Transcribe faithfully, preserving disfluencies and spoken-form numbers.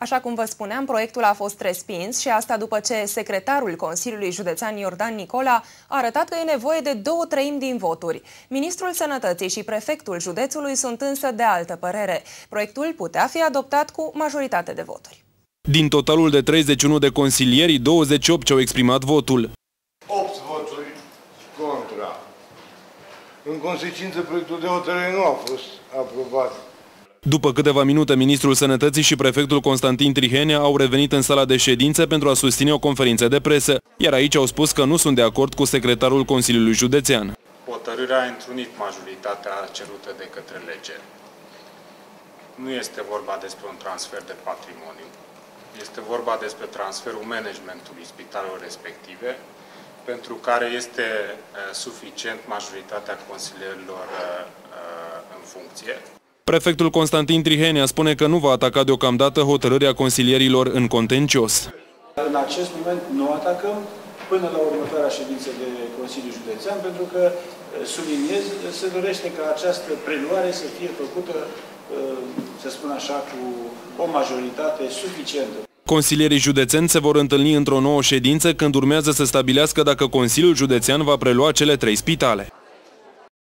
Așa cum vă spuneam, proiectul a fost respins și asta după ce secretarul Consiliului Județean Iordan Nicola a arătat că e nevoie de două treimi din voturi. Ministrul Sănătății și prefectul județului sunt însă de altă părere. Proiectul putea fi adoptat cu majoritate de voturi. Din totalul de treizeci și unu de consilieri, douăzeci și opt ce-au exprimat votul. opt voturi contra. În consecință, proiectul de hotărâre nu a fost aprobat. După câteva minute, ministrul Sănătății și prefectul Constantin Trihenea au revenit în sala de ședințe pentru a susține o conferință de presă, iar aici au spus că nu sunt de acord cu secretarul Consiliului Județean. Hotărârea a întrunit majoritatea cerută de către lege. Nu este vorba despre un transfer de patrimoniu. Este vorba despre transferul managementului spitalelor respective, pentru care este suficient majoritatea consilierilor în funcție. Prefectul Constantin Trihenea spune că nu va ataca deocamdată hotărârea consilierilor în contencios. În acest moment nu atacăm până la următoarea ședință de Consiliu Județean, pentru că, subliniez, se dorește ca această preluare să fie făcută, să spun așa, cu o majoritate suficientă. Consilierii județeni se vor întâlni într-o nouă ședință când urmează să stabilească dacă Consiliul Județean va prelua cele trei spitale.